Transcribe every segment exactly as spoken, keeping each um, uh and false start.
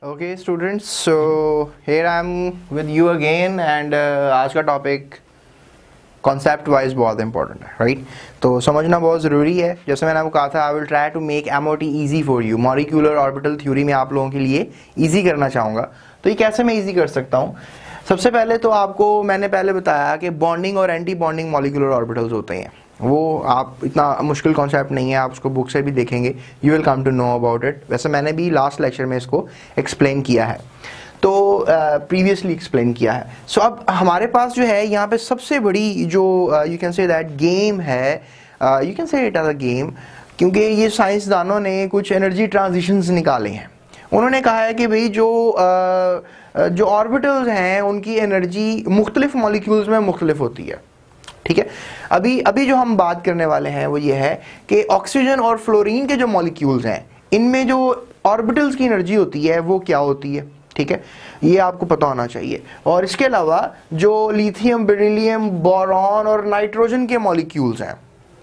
Okay students, so here I am with you again and uh, आज का topic concept wise बहुत important है, right? तो समझना बहुत ज़रूरी है। जैसे मैंने आपको कहा था, I will try to make MOT easy for you. Molecular orbital theory में आप लोगों के लिए इजी करना चाहूँगा। तो ये कैसे मैं इजी कर सकता हूँ? सबसे पहले तो आपको मैंने पहले बताया कि बॉन्डिंग और एंटी बॉन्डिंग मॉलिक्यूलर ऑर्बिटल्स होते हैं। वो आप इतना मुश्किल कॉन्सेप्ट नहीं है, आप उसको बुक से भी देखेंगे, you will come to know about it. वैसे मैंने भी लास्ट लेक्चर में इसको एक्सप्लेन किया है, तो प्रीवियसली uh, एक्सप्लेन किया है। सो so, अब हमारे पास जो है यहाँ पे सबसे बड़ी जो you can say that game है, you can say it as a game, क्योंकि ये साइंसदानों ने कुछ एनर्जी ट्रांजिशंस निकाले हैं। उन्होंने कहा है कि भाई जो uh, जो ऑर्बिटल्स हैं उनकी एनर्जी मुख्तलिफ मॉलिक्यूल्स में मुख्तलिफ होती है, ठीक है। अभी अभी जो हम बात करने वाले हैं वो ये है कि ऑक्सीजन और फ्लोरीन के जो मॉलिक्यूल्स हैं इनमें जो ऑर्बिटल्स की एनर्जी होती है वो क्या होती है, ठीक है, ये आपको पता होना चाहिए। और इसके अलावा जो लिथियम, बेरिलियम, बोरॉन और नाइट्रोजन के मॉलिक्यूल्स हैं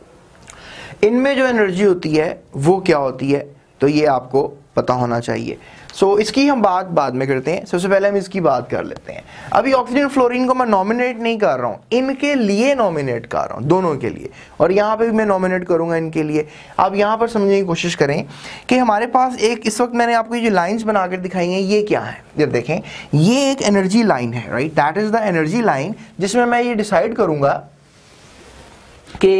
इनमें जो एनर्जी होती है वो क्या होती है, तो ये आपको पता होना चाहिए। सो so, इसकी हम बात बाद में करते हैं। सबसे पहले हम इसकी बात कर लेते हैं। अभी ऑक्सीजन फ्लोरीन को मैं नॉमिनेट नहीं कर रहा हूँ, इनके लिए नॉमिनेट कर रहा हूँ, दोनों के लिए, और यहाँ पे भी मैं नॉमिनेट करूँगा इनके लिए। आप यहाँ पर समझने की कोशिश करें कि हमारे पास एक इस वक्त मैंने आपको ये जो लाइन्स बनाकर दिखाई हैं ये क्या है। ये देखें, ये एक एनर्जी लाइन है, right? That is the energy line जिसमें मैं ये डिसाइड करूँगा कि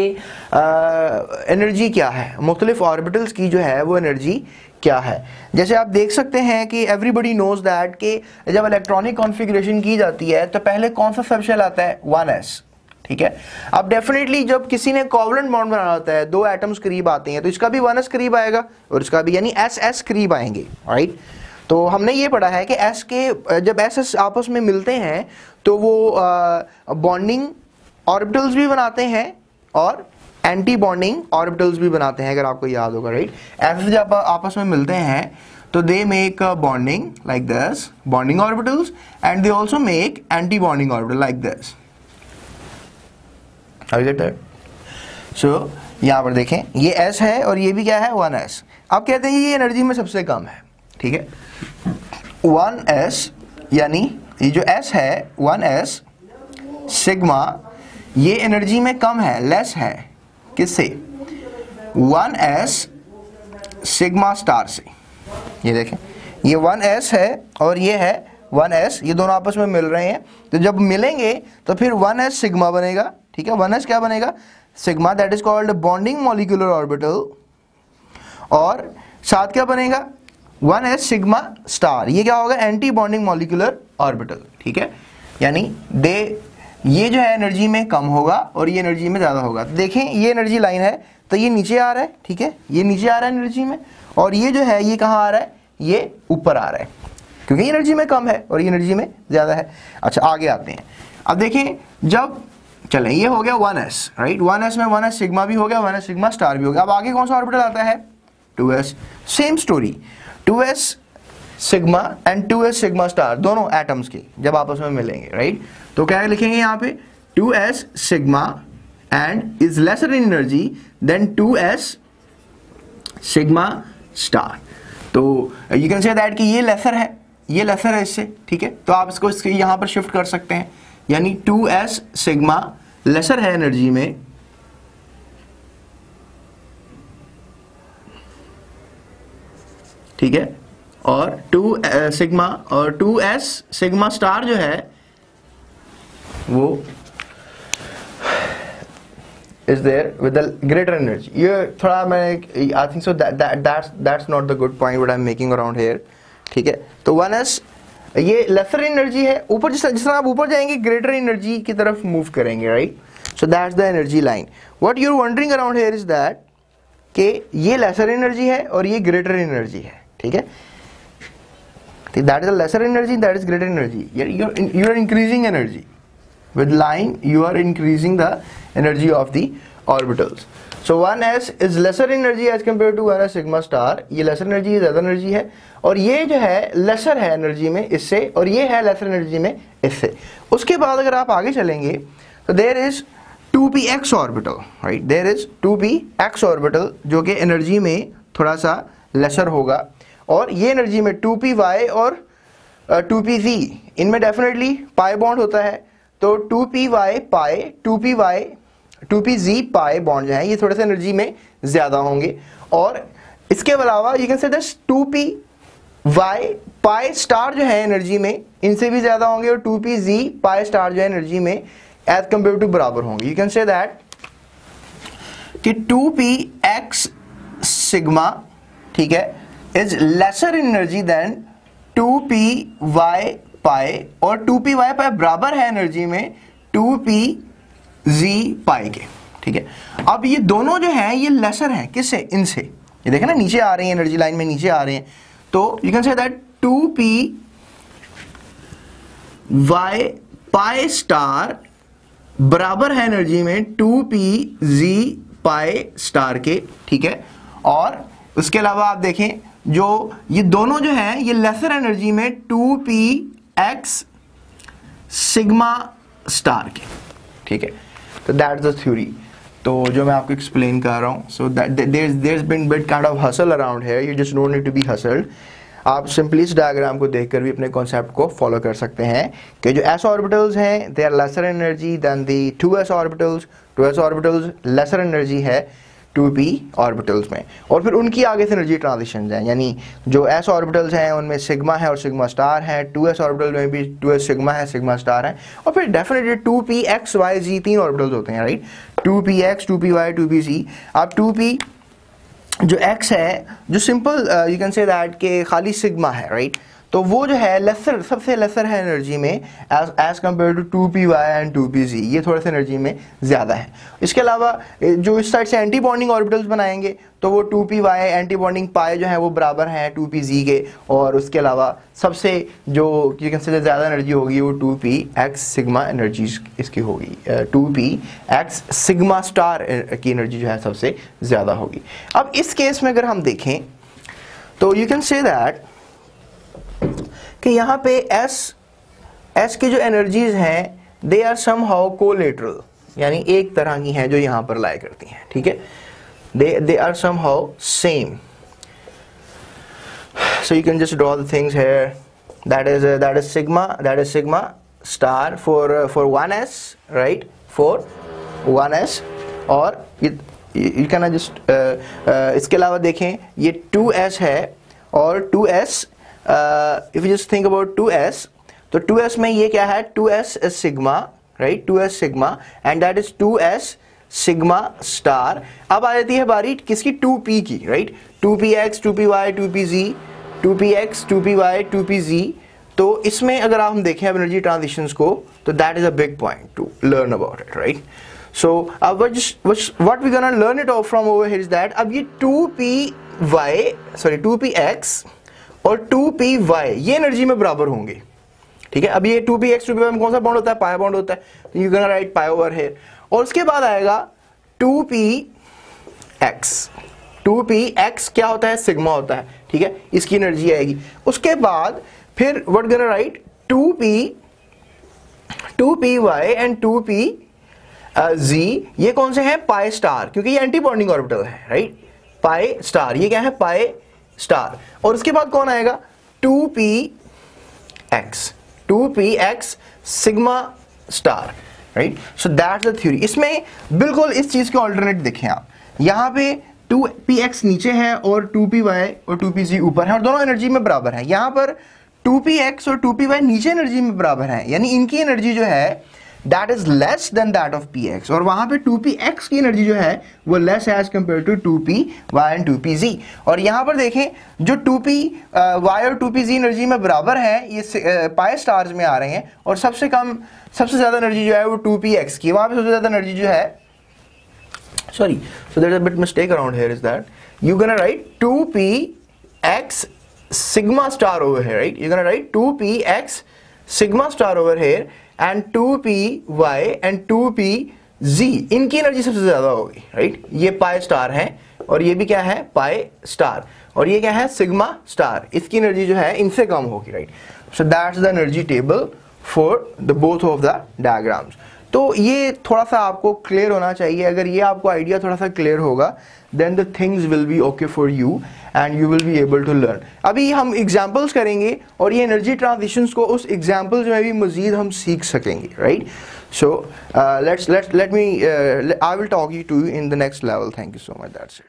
एनर्जी क्या है, मुख्तलिफ ऑर्बिटल्स की जो है वो एनर्जी क्या है। जैसे आप देख सकते हैं कि एवरीबडी नोज दैट कि जब इलेक्ट्रॉनिक कॉन्फ़िगरेशन की जाती है तो पहले कौन सा सबशेल आता है? वन एस, ठीक है। अब डेफिनेटली जब किसी ने कोवलेंट बॉन्ड बनाना होता है, दो एटम्स करीब आते हैं, तो इसका भी वन एस करीब आएगा और इसका भी, यानी एस एस करीब आएंगे, राइट? तो हमने ये पढ़ा है कि एस के जब एस एस आपस में मिलते हैं तो वो बॉन्डिंग ऑर्बिटल्स भी बनाते हैं और एंटी बॉन्डिंग ऑर्बिटल्स भी बनाते हैं, अगर आपको याद होगा, राइट? ऐसे जब आपस में मिलते हैं तो they make bonding like this, bonding orbitals, and they also make anti bonding orbital like this. Are you get that? So यहां पर देखें, ये S है और ये भी क्या है? One S. आप कहते हैं ये एनर्जी में सबसे कम है, ठीक है। वन एस यानी ये जो S है, वन एस सिग्मा, ये एनर्जी में कम है, लेस है। किससे? वन एस सिग्मा स्टार से। ये देखें, ये वन एस है और ये है वन एस, ये दोनों आपस में मिल रहे हैं, तो जब मिलेंगे तो फिर वन एस सिग्मा बनेगा, ठीक है। वन एस क्या बनेगा? Sigma, that is called bonding molecular orbital. और साथ क्या बनेगा? वन एस सिग्मा स्टार, ये क्या होगा? एंटी बॉन्डिंग मॉलिक्यूलर ऑर्बिटल, ठीक है। यानी दे ये जो है एनर्जी में कम होगा और ये एनर्जी में ज़्यादा होगा। देखें, ये एनर्जी लाइन है तो ये नीचे आ रहा है, ठीक है, ये नीचे आ रहा है एनर्जी में, और ये जो है ये कहाँ आ रहा है? ये ऊपर आ रहा है, क्योंकि ये एनर्जी में कम है और ये एनर्जी में ज़्यादा है। अच्छा, आगे आते हैं। अब देखें, जब चलें, ये हो गया one S, right? One S में वन एस सिग्मा भी हो गया, वन एस सिग्मा स्टार भी हो गया। अब आगे कौन सा ऑर्बिटल आता है? Two S. Same story, two S sigma and two S sigma star, दोनों एटम्स के जब आपस में मिलेंगे, राइट? तो क्या लिखेंगे यहाँ पे? Two S sigma and is lesser in energy than two S sigma star. तो यू कैन से दैट कि ये लेसर है, ये लेसर है इससे, ठीक है। तो आप इसको इसके यहाँ पर शिफ्ट कर सकते हैं, यानी टू एस सिग्मा लेसर है एनर्जी में, ठीक है, और टू सिग्मा और टू एस सिग्मा स्टार जो है वो is there with the greater energy। ये थोड़ा मैं I think so that that that's that's not the good point what I'm making around here, ठीक है। तो वन एस ये लेसर एनर्जी है, ऊपर जिस जिस तरह आप ऊपर जाएंगे ग्रेटर एनर्जी की तरफ मूव करेंगे, right? So that's the energy line. What you are wondering around here is that कि ये लेसर एनर्जी है और ये ग्रेटर एनर्जी है, ठीक है। That is a lesser energy, that is greater energy. You are you are increasing energy with line. You are increasing the energy of the orbitals. So one s is lesser energy as compared to one s sigma star. ये lesser energy है, ज़्यादा energy है, और ये जो है lesser है energy में इससे, और ये है lesser energy में इससे। उसके बाद अगर आप आगे चलेंगे तो there is two P X orbital, right? There is two P X orbital जो कि energy में थोड़ा सा lesser होगा, और ये एनर्जी में टू पी वाई और टू पी जी, इनमें डेफिनेटली पाई बॉन्ड होता है, तो two P Y pi, two P Y two P Z pi bond जो है ये थोड़े से एनर्जी में ज़्यादा होंगे। और इसके अलावा you can say this two P Y pi star जो है एनर्जी में इनसे भी ज़्यादा होंगे, और two P Z pi star जो है एनर्जी में एज कम्पेयर टू बराबर होंगे। यू कैन से दैट कि टू पी एक्स सिग्मा, ठीक है, is lesser in energy than two P Y pi, और टू पी वाई पाई बराबर है एनर्जी में टू पी जी पाई के, ठीक है। अब ये दोनों जो हैं ये लेसर हैं किससे, इनसे, ये देखें ना नीचे आ रहे हैं, एनर्जी लाइन में नीचे आ रहे हैं, तो you can say that two P Y pi star बराबर है एनर्जी में two P Z pi star के, ठीक है। और उसके अलावा आप देखें जो ये दोनों जो हैं ये लेसर एनर्जी में two P X sigma star के, ठीक है। तो दैट्स द थ्योरी, तो जो मैं आपको एक्सप्लेन कर रहा हूँ। So that there there been bit kind of hassle around here, you just don't need to be hassled. आप सिंपली इस डायग्राम को देखकर भी अपने कॉन्सेप्ट को फॉलो कर सकते हैं कि जो एस ऑर्बिटल्स हैं they are lesser energy than the two S orbitals, two S orbitals lesser energy है टू पी ऑर्बिटल्स में, और फिर उनकी आगे से एनर्जी ट्रांजिशन हैं, यानी जो एस ऑर्बिटल्स हैं उनमें सिग्मा है और सिग्मा स्टार है, टू एस ऑर्बिटल में भी टू एस सिग्मा है सिग्मा स्टार है, और फिर definitely two P X Y Z तीन ऑर्बिटल्स होते हैं, right, two P X, two P Y, two P Z. अब टू पी जो x है जो simple you can say that के खाली सिग्मा है, राइट, तो वो जो है लेसर, सबसे लेसर है एनर्जी में as as compare to two P Y and two P Z, ये थोड़े से एनर्जी में ज़्यादा है। इसके अलावा जो इस साइड से एंटी बॉन्डिंग ऑर्बिटल्स बनाएंगे तो वो two P Y anti bonding pi जो है वो बराबर हैं टू पी जी के, और उसके अलावा सबसे जो यू कैन से ज़्यादा एनर्जी होगी वो two P X sigma energy इसकी होगी, two P X sigma star की एनर्जी जो है सबसे ज़्यादा होगी। अब इस केस में अगर हम देखें तो यू कैन से दैट कि यहाँ पे S S की जो एनर्जीज हैं दे आर समहाउ कोलेटरल, यानी एक तरह की हैं जो यहाँ पर लाई करती हैं, ठीक है, they they are somehow same. So you can just draw the things here, that is that is sigma, that is sigma star for for one S, right, for one S, और यू कैन जस्ट इसके अलावा देखें ये two S है, और two S if you just think about two S, तो two S में ये क्या है, two S is sigma, right, two S sigma, and that is two S sigma star. अब आ जाती है बारी किसकी, टू पी की, right, two P X, two P Y, two P Z, two P X, two P Y, two P Z. तो इसमें अगर आप हम देखें अब एनर्जी ट्रांजिशंस को, तो that is a big point to learn about it, right. So अब what we gonna learn it of from over here is that अब ये two P Y sorry two P X और two P Y ये energy में बराबर होंगे, ठीक है। अब ये two P X two P Y में कौन सा बॉन्ड होता है, पाई बॉन्ड होता है, तो you can write pi over here, और उसके बाद आएगा two P X, two P X क्या होता है, सिग्मा होता है, ठीक है, इसकी एनर्जी आएगी। उसके बाद फिर what gonna write two P two P Y and two P Z, ये कौन से हैं, पाई स्टार, क्योंकि ये एंटी बॉन्डिंग ऑर्बिटल है, राइट, पाई स्टार, ये क्या है, पाई स्टार। और उसके बाद कौन आएगा, two P X, two P X sigma star, right. So that's the theory. इसमें बिल्कुल इस चीज के ऑल्टरनेट देखें आप, यहाँ पे टू पी एक्स नीचे है और टू पी वाई और टू पी जी ऊपर है, और दोनों एनर्जी में बराबर है। यहाँ पर टू पी एक्स और टू पी वाई नीचे एनर्जी में बराबर है, यानी इनकी एनर्जी जो है that is less than that of P X, और वहां पे टू पी एक्स की एनर्जी जो है वो less as compare to two P Y and two P Z. और यहां पर देखें जो टू पी वाई और टू पी जी एनर्जी में बराबर है, ये पाई स्टार्स में आ रहे हैं, और सबसे कम सबसे ज्यादा एनर्जी जो है वो टू पी एक्स की, वहां पे सबसे ज्यादा एनर्जी जो है sorry so there is a bit mistake around here is that you gonna write two P X sigma star over here, right, you gonna write two P X sigma star over here and two P Y and two P Z, इनकी energy सबसे ज्यादा होगी, right, ये pi star है और ये भी क्या है, पाई स्टार, और ये क्या है, सिग्मा स्टार, इसकी एनर्जी जो है इनसे कम होगी, right. So that's the energy table for the both of the diagrams. तो ये थोड़ा सा आपको क्लियर होना चाहिए. अगर ये आपको आइडिया थोड़ा सा क्लियर होगा then the things will be okay for you and you will be able to learn. अभी हम एग्जाम्पल्स करेंगे और ये एनर्जी ट्रांजिशंस को उस एग्जाम्पल्स में भी मजीद हम सीख सकेंगे, right? So let's let's let me I will talk you to in the next level. Thank you so much. That's it.